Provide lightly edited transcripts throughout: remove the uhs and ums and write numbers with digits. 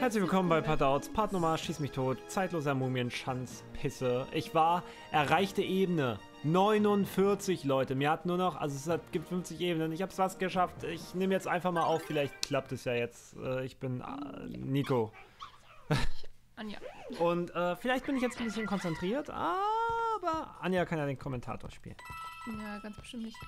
Herzlich willkommen bei Patouts, Part Nummer Schieß mich tot, zeitloser Mumienschanzpisse. Ich war erreichte Ebene 49, Leute. Mir hat nur noch, also gibt 50 Ebenen. Ich habe es fast geschafft. Ich nehme jetzt einfach mal auf, vielleicht klappt es ja jetzt. Ich bin Nico. Anja. Und vielleicht bin ich jetzt ein bisschen konzentriert, aber Anja kann ja den Kommentator spielen. Ja, ganz bestimmt nicht.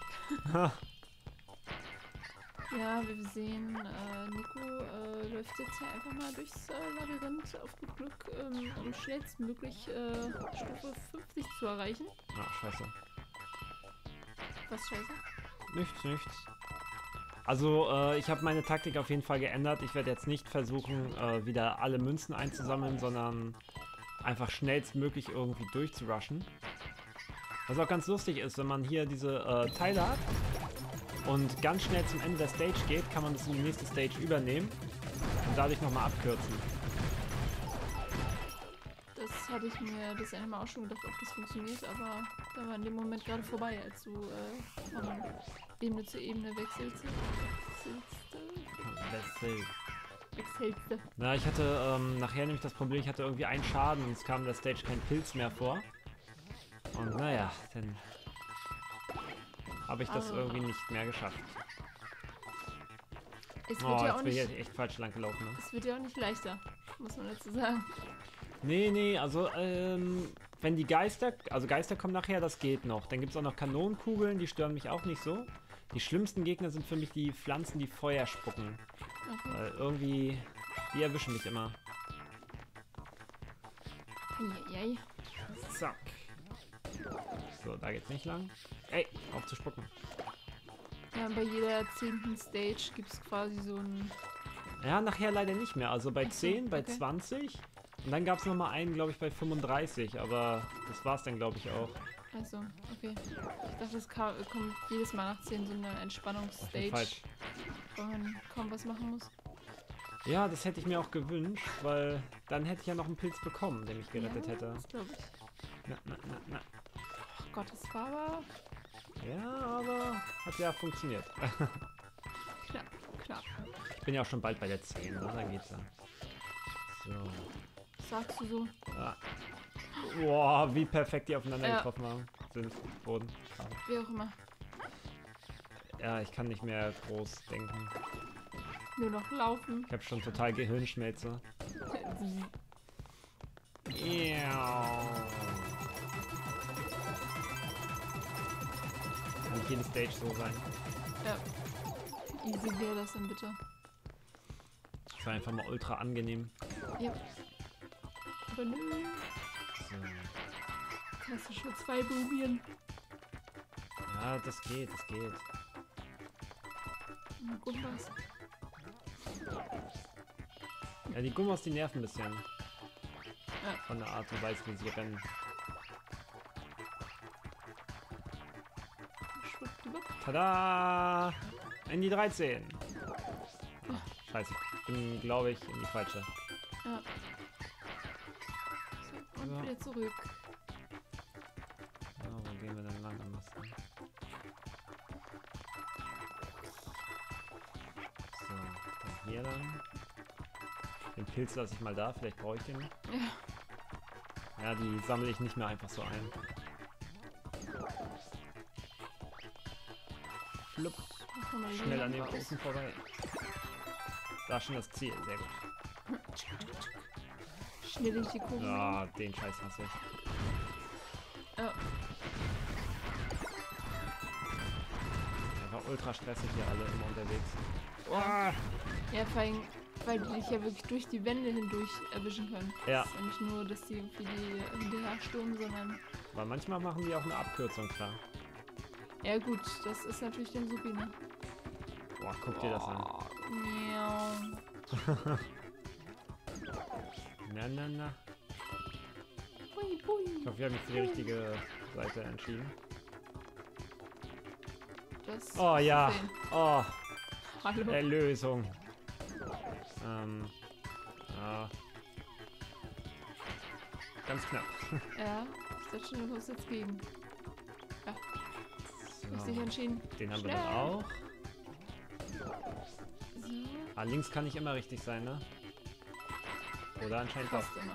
Ja, wie wir sehen, Nico läuft jetzt hier einfach mal durchs Labyrinth auf gut Glück, um schnellstmöglich Stufe 50 zu erreichen. Ah, scheiße. Was scheiße? Nichts. Also, ich habe meine Taktik auf jeden Fall geändert. Ich werde jetzt nicht versuchen, wieder alle Münzen einzusammeln, sondern einfach schnellstmöglich irgendwie durchzurushen. Was auch ganz lustig ist, wenn man hier diese Teile hat und ganz schnell zum Ende der Stage geht, kann man das in die nächste Stage übernehmen und dadurch nochmal abkürzen. Das hatte ich mir das eine Mal auch schon gedacht, ob das funktioniert, aber da war in dem Moment gerade vorbei, als du von Ebene zu Ebene wechselst. Na, ich hatte nachher nämlich das Problem, ich hatte irgendwie einen Schaden und es kam in der Stage kein Pilz mehr vor. Und naja, dann habe ich das irgendwie nicht mehr geschafft. Es wird ja auch jetzt bin nicht, ich echt falsch lang gelaufen, ne? es wird ja auch nicht leichter, muss man dazu sagen. Nee, also wenn die Geister kommen nachher, das geht noch. Dann gibt es auch noch Kanonenkugeln, die stören mich auch nicht so. Die schlimmsten Gegner sind für mich die Pflanzen, die Feuer spucken. Okay. Weil irgendwie, die erwischen mich immer. Eieiei. Zack. So, da geht's nicht lang. Ey, auf zu spucken. Ja, bei jeder 10. Stage gibt es quasi so ein... Ja, nachher leider nicht mehr. Also bei Ach so, 10, bei okay. 20. Und dann gab es nochmal einen, glaube ich, bei 35. Aber das war's dann, glaube ich, auch. Also, okay. Ich dachte, es kommt jedes Mal nach 10 so eine Entspannungsstage, Falsch. wo man kaum was machen muss. Ja, das hätte ich mir auch gewünscht, weil dann hätte ich ja noch einen Pilz bekommen, der mich gerettet Ja, hätte. das glaube ich. Na. Ach Gott, das war aber Ja, aber hat ja funktioniert. knapp. Ich bin ja auch schon bald bei der 10, ne? Dann geht's dann. So. Sagst du so? Ah. Boah, wie perfekt die aufeinander Ja. getroffen wurden. Wie auch immer. Ja, ich kann nicht mehr groß denken. Nur noch laufen. Ich habe schon total Gehirnschmelze. Kann nicht jede Stage so sein. Ja. Easy wäre das dann bitte. Das war einfach mal ultra angenehm. Ja. Aber nö. So. Hast du schon 2 Mumien? Ja, das geht. Gumbas. Ja, die Gumbas, die nerven ein bisschen. Ja. Von der Art und Weise, wie sie rennen. Schwuppdiwupp. Tada! In die 13. Ah, scheiße, ich bin, glaube ich, in die falsche. Ja. So, und Ja. wieder zurück. Ja, wo gehen wir denn lang am besten? So, dann hier dann. Den Pilz lasse ich mal da, vielleicht brauche ich den. Ja. Ja, die sammle ich nicht mehr einfach so ein. Flupp, Dann kann man schnell hier an den raus. Großen vorbei. Da ist schon das Ziel, sehr gut. Schnell durch die Kurve. Ja, den Scheiß hasse ich. Ja. Einfach ultra stressig hier alle immer unterwegs. Ja. Ja, vor allem, weil die dich ja wirklich durch die Wände hindurch erwischen können. Ja. Es ist ja nicht nur, dass die irgendwie die hinterher stürmen, sondern... Weil manchmal machen die auch eine Abkürzung, klar. Ja gut, das ist natürlich dann supi, ne? Boah, guck dir das an. Ja. Na. Hui, hui. Ich hoffe, wir haben mich für die richtige Seite entschieden. Das Oh ja. sehen. Oh, Hallo. Erlösung. Ja. Ganz knapp. Ja, ich dachte schon, du kommst jetzt gegen. Ja, So, richtig entschieden. den haben wir Schnell. dann auch. So. Ah, links kann nicht immer richtig sein, ne? Oder anscheinend doch. Fast immer.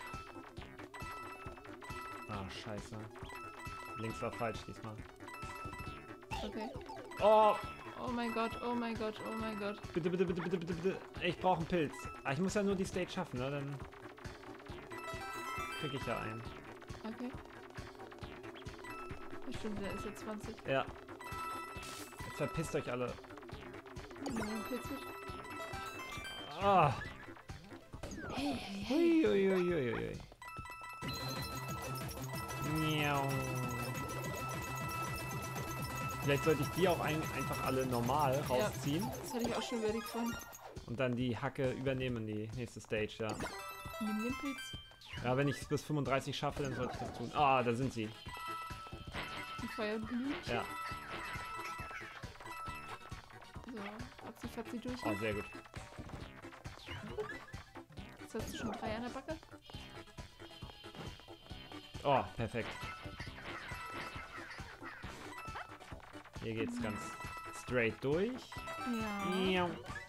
Ah, scheiße. Links war falsch diesmal. Okay. Oh, Oh mein Gott, oh mein Gott, oh mein Gott. bitte, bitte, bitte, bitte, bitte, bitte. Ich brauche einen Pilz. Ah, ich muss ja nur die Stage schaffen, ne? Dann krieg ich ja einen. Okay. Bestimmt, der ist jetzt 20. Ja. Jetzt verpisst euch alle. Pilz mit. Ah. Hey, hey, hey. Hui, hui, hui, hui, hui. Miau. Vielleicht sollte ich die auch einfach alle normal rausziehen Das hatte ich auch schon überlegt von. und dann die Hacke übernehmen in die nächste Stage, ja. Nimm den Pilz. Ja, wenn ich es bis 35 schaffe, dann sollte ich das tun. Ah, da sind sie. Die Feuerblümchen. Ja. So, abzi durch. Oh, sehr gut. Jetzt hast du schon 3 an der Backe. Oh, perfekt. Hier geht's ganz straight durch. Ja. Miau.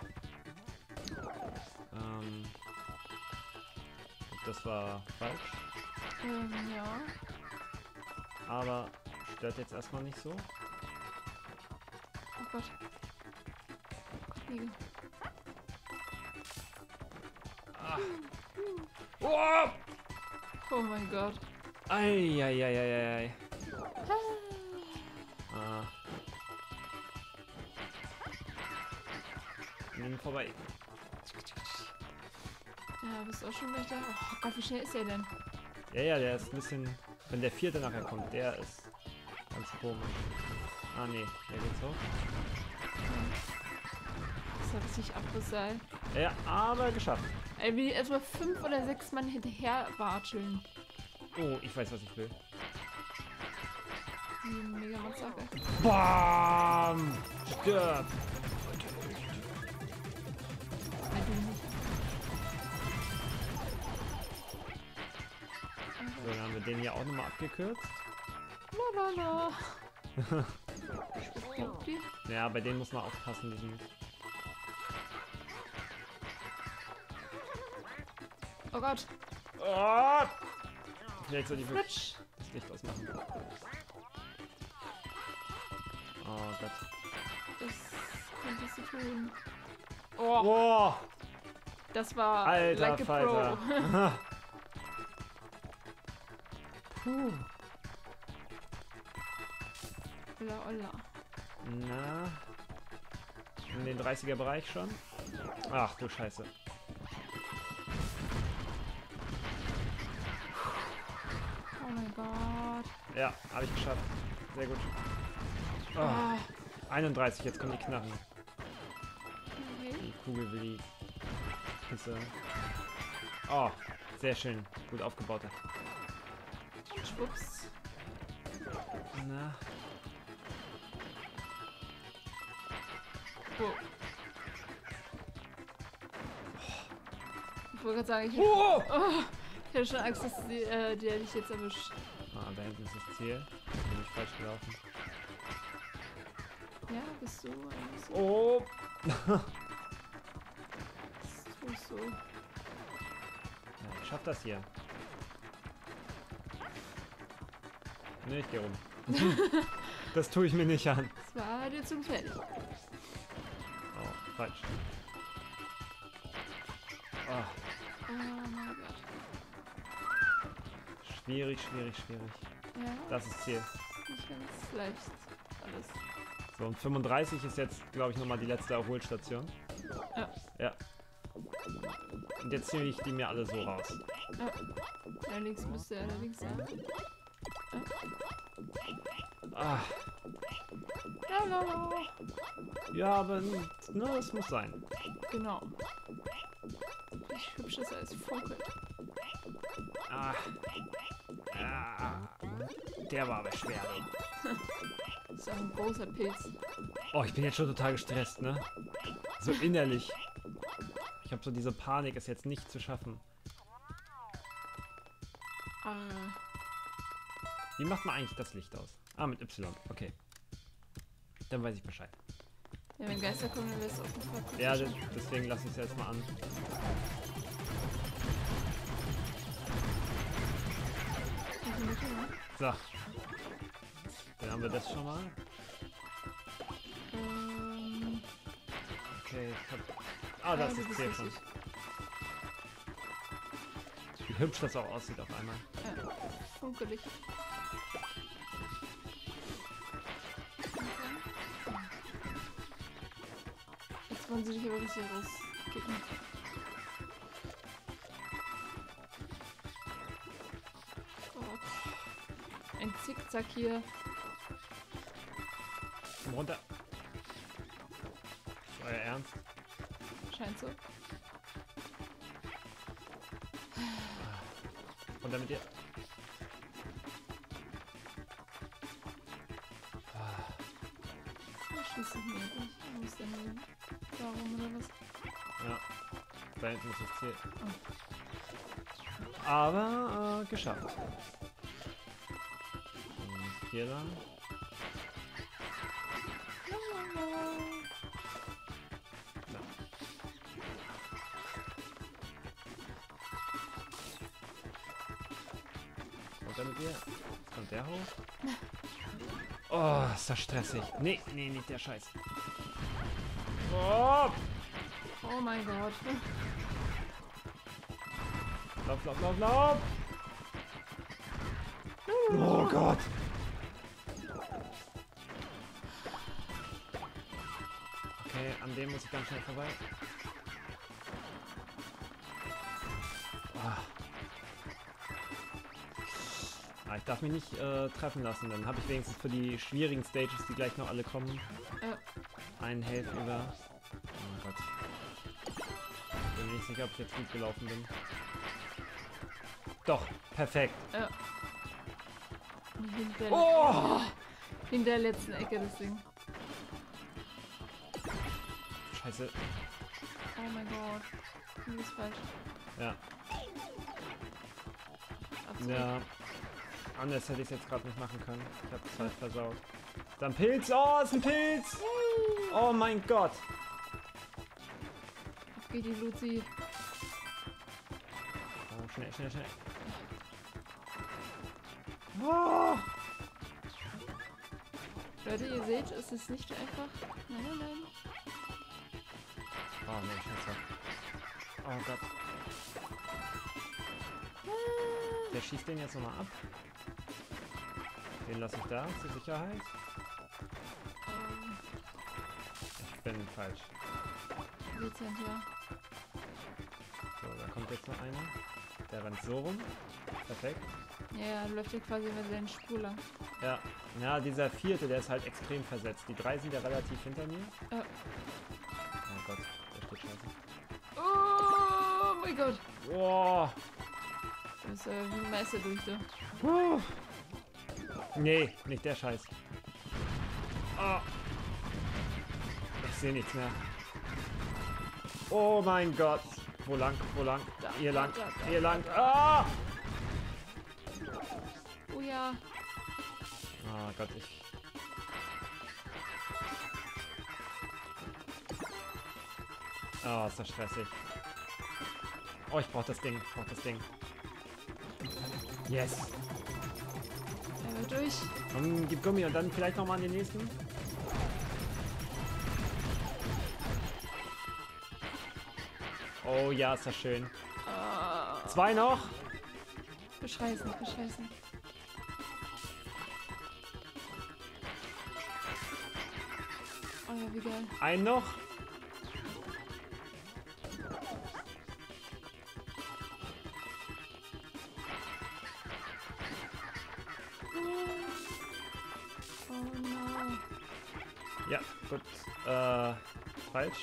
Das war falsch. Ja. Aber stört jetzt erstmal nicht so. Oh Gott. Liege. Ah. Oh! Oh mein Gott. Eieieiei. Ah. Nimm vorbei. Ja, bist du auch schon gleich da? Oh Gott, wie schnell ist er denn? Ja, der ist ein bisschen... Wenn der vierte nachher kommt, der ist ganz komisch. Ah, nee, der geht's hoch. Das hat sich Abrissseil. Ja, aber geschafft. Ey, wie erstmal 5 oder 6 Mann hinterher watscheln. Oh, ich weiß, was ich will. Die mega Massacre. Bam! Stirb! Nein, du nicht. So, dann haben wir den hier auch nochmal abgekürzt. Lalala. Okay. Ja, bei denen muss man aufpassen, die sind... Oh Gott. Oh! Vielleicht soll ich wirklich Flutsch. das Licht ausmachen. Oh Gott. Das könntest du tun. Oh, Oh! das war Alter like a Falter. pro. Puh. Olla, olla. Na? In den 30er Bereich schon? Ach du Scheiße. Oh mein Gott. Ja, habe ich geschafft. Sehr gut. Oh, Ah. 31, jetzt kommen die Knarren. Okay. Die Kugel will die Kiste. Oh, sehr schön. Gut aufgebaut. Schwupps. Na? Oh. Ich wollte gerade sagen, Oh! ich hatte schon Angst, dass der dich jetzt erwischt. Ah, da hinten ist das Ziel. Bin ich falsch gelaufen. Ja, bist du ein bisschen. Oh! Das tust du. Ja, ich schaff das hier. Ne, ich geh rum. Das tue ich mir nicht an. Das war dir zu gefährlich. Oh, falsch. Oh, Oh mein Gott. schwierig, schwierig, schwierig. Ja, Das ist Ziel. nicht ganz leicht. Alles. So, und 35 ist jetzt, glaube ich, nochmal die letzte Erholstation. Ja. Ja. Und jetzt ziehe ich die mir alle so raus. Ja. Allerdings müsste er allerdings sein. Ah, Lalala. ja, aber ne, es muss sein. Genau. Wie hübsch das alles funkelt. Ah. Ah. Der war aber schwer, du. Das ist auch ein großer Pilz. Oh, ich bin jetzt schon total gestresst, ne? So innerlich. Ich habe so diese Panik, es jetzt nicht zu schaffen. Ah. Wie macht man eigentlich das Licht aus? Ah, mit Y. Okay. Dann weiß ich Bescheid. Ja, wenn Geister kommen, dann lässt es auf jeden Fall kurz Ja, schauen. deswegen lasse ich es jetzt mal an. So. Dann haben wir das schon mal. Okay, ich hab... Ah, das ist C5. Wie hübsch das auch aussieht auf einmal. Ja, funkelig. Jetzt wollen sie dich aber richtig rauskicken. Gott. Ein Zickzack hier. Komm runter. Euer Ernst? Scheint so. Runter mit dir. Da schießt es mir nicht. Wo ist denn warum oder was? Ja. Da hinten ist das Ziel. Aber geschafft. Und hier lang. Ja. Runter mit dir. Jetzt kommt der hoch. Oh, ist das stressig. Nee, nee, nicht der Scheiß. Oh! Oh mein Gott. Lauf, lauf, lauf, lauf! Oh Gott! Okay, an dem muss ich ganz schnell vorbei. Ah, ich darf mich nicht treffen lassen, dann habe ich wenigstens für die schwierigen Stages, die gleich noch alle kommen, einen Health über. Oh Gott. Bin mir nicht sicher, ob ich jetzt gut gelaufen bin. Doch, perfekt. Ja. Hinter, Oh! in der letzten Ecke das Ding. Scheiße. Oh mein Gott. Das ist falsch. Ja. Absolut. Ja. Anders hätte ich es jetzt gerade nicht machen können. Ich habe es halt versaut. Dann Pilz. Oh, ist ein Pilz. Oh mein Gott. Auf geht die Luzi. Oh, schnell, schnell, schnell. Oh. Leute, ihr seht, es ist nicht einfach. Nein, nein, nein. Oh, nee, Scheiße. Oh Gott. Der schießt den jetzt nochmal ab. Den lasse ich da, zur Sicherheit. Ich bin falsch. Dezent, ja. So, da kommt jetzt noch einer. Der rennt so rum. Perfekt. Ja, läuft ja quasi über seine Spur lang. Ja. Ja, dieser vierte, der ist halt extrem versetzt. Die drei sind ja relativ hinter mir. Ja. Oh Gott, der steht scheiße. Oh mein Gott. Boah. Das ist wie ein Meister durch da. Nee, nicht der Scheiß. Oh. Ich sehe nichts mehr. Oh mein Gott. Wo lang? Wo lang? Da, Hier lang. da, Hier lang. Ah! Oh ja. Oh Gott, ich... Oh, ist das stressig. Oh, ich brauch das Ding. Ich brauch das Ding. Yes. Einmal durch. Gib Gummi und dann vielleicht nochmal an den nächsten. Oh ja, ist das schön. Zwei noch. Bescheißen, bescheißen. Oh ja, wie geil. Einen noch. Oh no. Ja, gut. Falsch.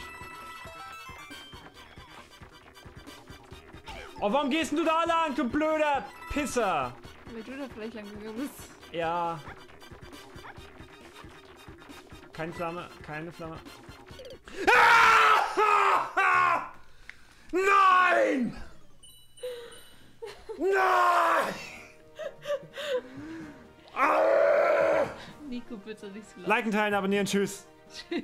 Oh, warum gehst denn du da lang, du blöder Pisser? Weil du da vielleicht lang gegangen bist. Ja. Keine Flamme, keine Flamme. Ah! Nein! Nein! Ah! Nico, bitte nicht so laut. Liken, teilen, abonnieren, tschüss. Tschüss.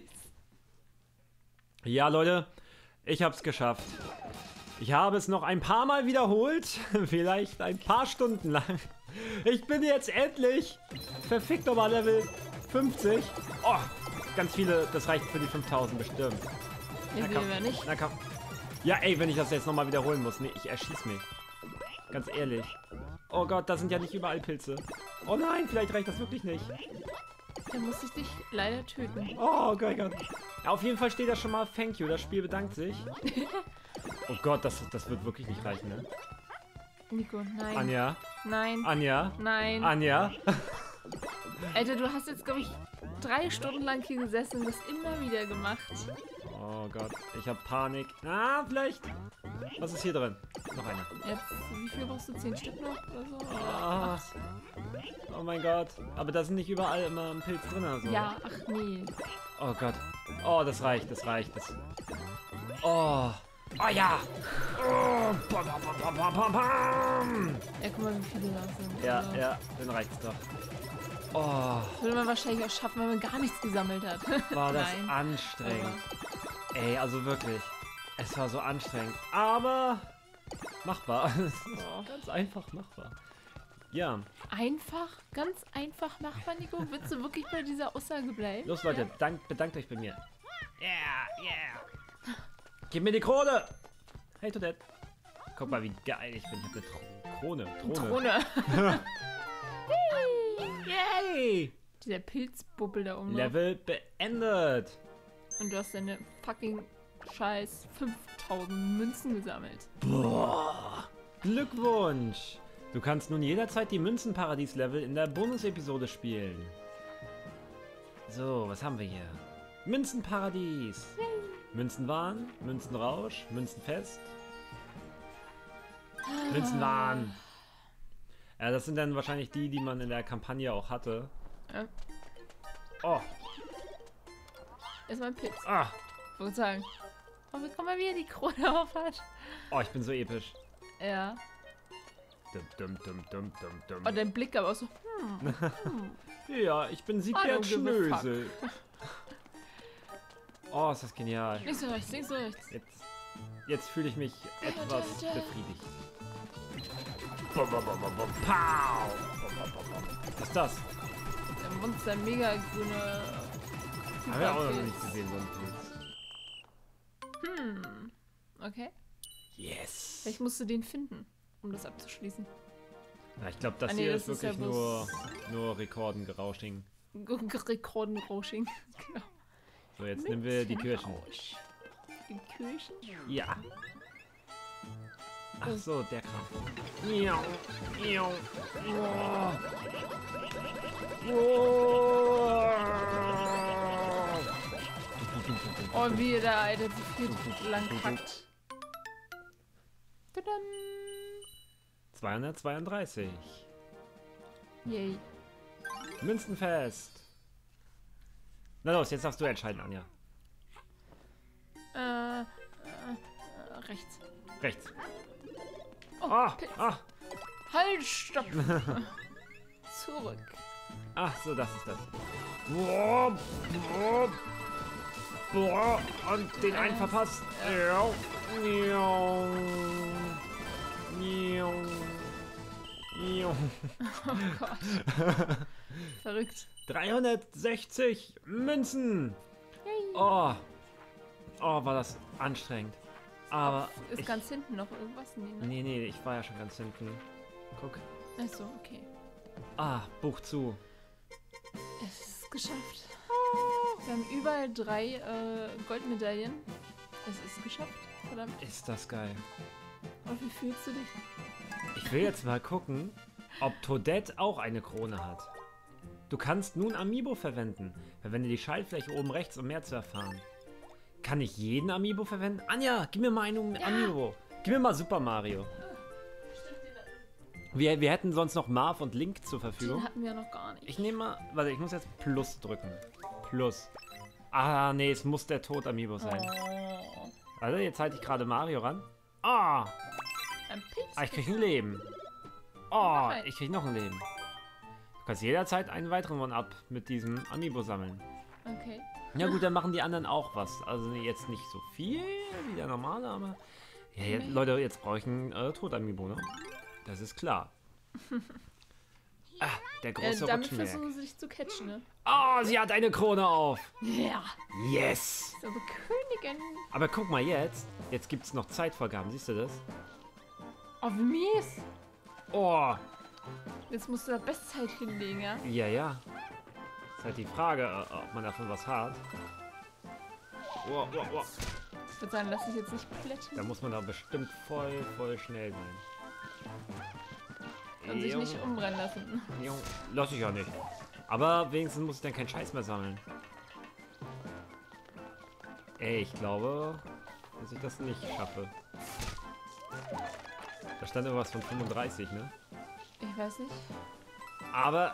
Ja, Leute, ich hab's geschafft. Ich habe es noch ein paar Mal wiederholt, vielleicht ein paar Stunden lang. Ich bin jetzt endlich verfickt nochmal Level 50. Oh, ganz viele, das reicht für die 5000 bestimmt. Ja, will wir nicht. Na komm. Ja, ey, wenn ich das jetzt nochmal wiederholen muss. Nee, ich erschieß mich. Ganz ehrlich. Oh Gott, da sind ja nicht überall Pilze. Oh nein, vielleicht reicht das wirklich nicht. Dann muss ich dich leider töten. Oh Gott. Ja, auf jeden Fall steht da schon mal Thank you. Das Spiel bedankt sich. Oh Gott, das wird wirklich nicht reichen, ne? Nico, nein. Anja? Nein. Anja? Nein. Anja? Alter, du hast jetzt, glaube ich, 3 Stunden lang hier gesessen und das immer wieder gemacht. Oh Gott, ich habe Panik. Ah, vielleicht. Was ist hier drin? Noch einer. Jetzt, wie viel brauchst du? 10 Stück noch oder so? Oder Ah. 8? Oh mein Gott. Aber da sind nicht überall immer ein Pilz drin. Also. Ja, ach nee. Oh Gott. Oh, das reicht. Oh. Oh ja. Oh. Bam, bam, bam, bam, bam, bam. Ja, guck mal, wie viele da sind. Ja, Also, ja, dann reicht's doch. Oh, das würde man wahrscheinlich auch schaffen, wenn man gar nichts gesammelt hat. war das Nein. anstrengend. Ey, also wirklich. Es war so anstrengend. Aber machbar. Ganz einfach machbar. Ja. Einfach? Ganz einfach machbar, Nico? Willst du wirklich bei dieser Aussage bleiben? Los Leute, Ja? bedankt euch bei mir. Yeah. Gib mir die Krone. Hey Toadette. Guck mal, wie geil ich bin. Ich hab eine Krone. Yay. Dieser Pilzbubbel da oben. Level beendet. Und du hast deine fucking scheiß 5000 Münzen gesammelt. Boah. Glückwunsch. Du kannst nun jederzeit die Münzenparadies-Level in der Bonus-Episode spielen. So, was haben wir hier? Münzenparadies. Münzenwahn, Münzenrausch, Münzenfest. Münzenwahn. Ja, das sind dann wahrscheinlich die man in der Kampagne auch hatte. Ja. Oh, Erstmal ein Pilz. ah. Ich würde sagen. Oh, wie kommt mal wieder die Krone auf hat. Oh, ich bin so episch. Ja. Dum, dum, dum, dum, dum. Oh, dein Blick aber auch so. Ja, ich bin Siegbert I don't give a fuck. Schnösel. Oh, ist das genial. Links und rechts, links und rechts. Jetzt fühle ich mich etwas da. befriedigt. Pow! Was ist das? Der Monster mega grüne. Haben wir auch noch Superpilz. nicht gesehen, so ein Pilz. Okay. Yes! Vielleicht musst du den finden, um das abzuschließen. Ja, ich glaube, das Ah, nee, hier das ist ist wirklich ja nur Rekordengerausching. Rekordenrausching. Genau. So, jetzt nehmen wir die Kirchen. Münzenrausch. Die Kirchen? Ja. Ach so, der Kram. Miau, miau, miau. Oh, wie der Alter zu viel lang kackt. Tadam. 232. Yay. Münzenfest. Na los, jetzt darfst du entscheiden, Anja. Rechts. Rechts. Oh, Ah, Pilz. ah, Halt, stopp. Zurück. ach so, das ist das. Boah, boah, boah, und den einen verpasst. Ja. Miau, miau, miau. Oh Gott. Verrückt. 360 Münzen. Oh, oh, war das anstrengend. Aber Ist ich, ganz hinten noch irgendwas? Nee, ne? nee, ich war ja schon ganz hinten. Guck. Achso, okay. Ah, Buch zu. Es ist geschafft. Wir haben überall 3 Goldmedaillen. Es ist geschafft. Verdammt. Ist das geil. Und wie fühlst du dich? Ich will jetzt mal gucken, ob Toadette auch eine Krone hat. Du kannst nun Amiibo verwenden. Verwende die Schaltfläche oben rechts, um mehr zu erfahren. Kann ich jeden Amiibo verwenden? Anja, gib mir mal einen Amiibo. Gib mir mal Super Mario. Wir hätten sonst noch Marv und Link zur Verfügung. Den hatten wir noch gar nicht. Ich nehme mal... Warte, ich muss jetzt Plus drücken. Plus. Ah, nee, es muss der Tod-Amiibo sein. Oh. Also, jetzt halte ich gerade Mario ran. Ah, Ein Pilz. ich krieg ein Leben. Oh, ich krieg noch ein Leben. Du kannst jederzeit einen weiteren One-Up mit diesem Amiibo sammeln. Okay. Ja gut, dann machen die anderen auch was. Also jetzt nicht so viel wie der normale, aber... Ja, Leute, jetzt brauche ich einen Tod-Amiibo, ne? Das ist klar. Ah, der große Damit Rutschenberg. versuchen sie dich zu catchen, ne? Oh, sie hat eine Krone auf. Ja. Yes. Ist aber Königin. Aber guck mal jetzt. Jetzt gibt es noch Zeitvorgaben. Siehst du das? Oh, wie mies. Oh. Jetzt musst du da Bestzeit hinlegen, ja? Ja, ja. Ist halt die Frage, ob man davon was hat. Oh, oh, oh. Ich würde sagen, lass dich jetzt nicht plätten. Da muss man da bestimmt voll schnell sein. Und sich nicht umbrennen lassen. Jung, lass ich ja nicht. Aber wenigstens muss ich dann keinen Scheiß mehr sammeln. Ey, ich glaube, dass ich das nicht schaffe. Da stand irgendwas von 35, ne? Ich weiß nicht. Aber,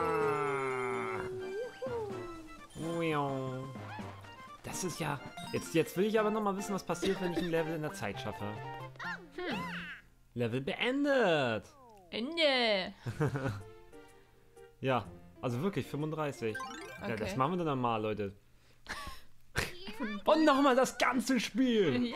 das ist ja... Jetzt will ich aber noch mal wissen, was passiert, wenn ich ein Level in der Zeit schaffe. Level beendet! Ende! Ja, also wirklich 35. Ja, das Okay. machen wir dann mal, Leute. Und nochmal das ganze Spiel! Yay!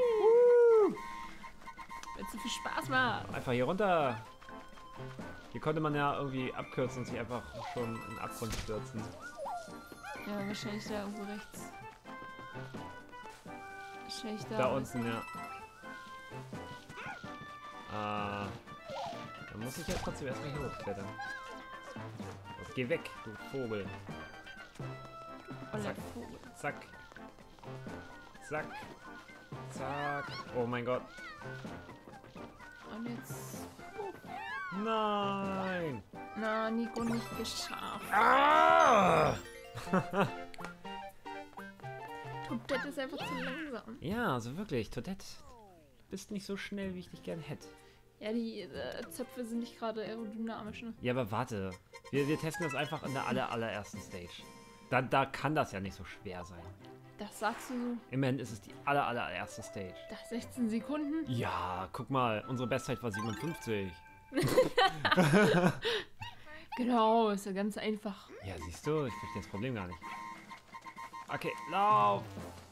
Weil es so viel Spaß macht. Einfach hier runter. Hier konnte man ja irgendwie abkürzen und sich einfach schon in den Abgrund stürzen. Ja, wahrscheinlich da irgendwo rechts. Wahrscheinlich da. Da unten, ja. Dann muss ich ja trotzdem erstmal hier hochklettern. Los, geh weg, du Vogel. Oller Zack. Vogel. Zack. Zack. Zack. Oh mein Gott. Und jetzt. Nein. Na, Nico, nicht geschafft. Ah! Toadette ist einfach zu langsam. Ja, also wirklich, Toadette. Bist nicht so schnell, wie ich dich gern hätte. Ja, die Zöpfe sind nicht gerade aerodynamisch, ne? Ja, aber warte. Wir testen das einfach in der allerersten Stage. Da kann das ja nicht so schwer sein. Das sagst du so. Immerhin ist es die allererste Stage. Das 16 Sekunden? Ja, guck mal, unsere Bestzeit war 57. Genau, ist ja ganz einfach. Ja, siehst du, ich verstehe das Problem gar nicht. Okay, lauf!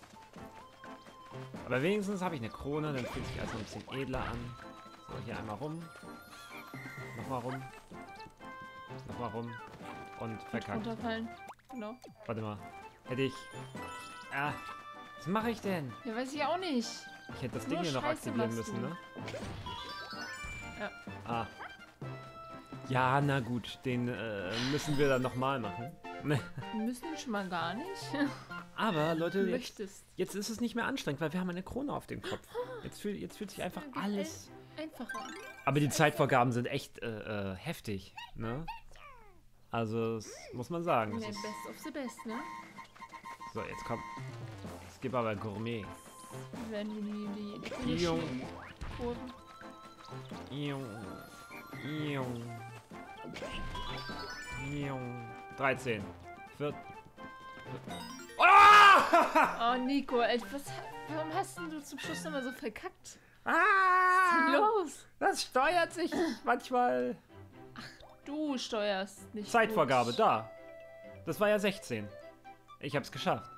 Aber wenigstens habe ich eine Krone, dann fühlt sich also ein bisschen edler an. So, hier einmal rum. Nochmal rum. Nochmal rum. Und verkackt. Runterfallen. Genau. Warte mal. Hätte ich... Ah, was mache ich denn? Ja, weiß ich auch nicht. Ich hätte das Nur Ding hier noch Scheiße aktivieren machst müssen, du. ne? Ja. Ah. Ja, na gut, den müssen wir dann nochmal machen. Wir müssen schon mal gar nicht. Aber Leute, Du jetzt, möchtest. jetzt ist es nicht mehr anstrengend, weil wir haben eine Krone auf dem Kopf. Jetzt fühlt sich einfach Ja, alles... Einfacher. Aber die Zeitvorgaben sind echt heftig, ne? Also, das muss man sagen. Das Nee, ist, best of the best, ne? so, jetzt kommt... Es gibt aber Gourmet. Wenn wir die Jung. Kurven. Jung. Jung. Jung. 13. 14. Oh, Nico, ey, warum hast denn du zum Schluss immer so verkackt? Was ist Ah! denn los? Das steuert sich manchmal. Du steuerst nicht. Zeitvorgabe, gut. da. Das war ja 16. Ich hab's geschafft.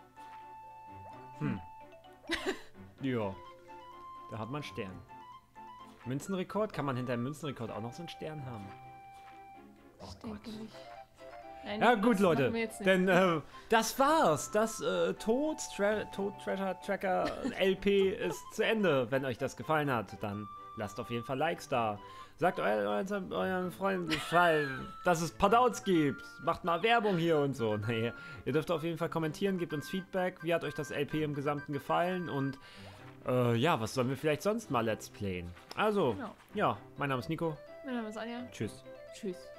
Ja. Da hat man einen Stern. Münzenrekord? Kann man hinter dem Münzenrekord auch noch so einen Stern haben? Oh Ich denke Gott. nicht. Nein, Ja das gut, Leute. machen wir jetzt nicht. Denn das war's. Das Toad Treasure Tracker LP ist zu Ende. Wenn euch das gefallen hat, dann lasst auf jeden Fall Likes da. Sagt euren Freunden Bescheid, dass es Podouts gibt. Macht mal Werbung hier und so. Nee, ihr dürft auf jeden Fall kommentieren, gebt uns Feedback. Wie hat euch das LP im Gesamten gefallen? Und ja, was sollen wir vielleicht sonst mal Let's Playen? Also, Genau. ja, mein Name ist Nico. Mein Name ist Anja. Tschüss. Tschüss.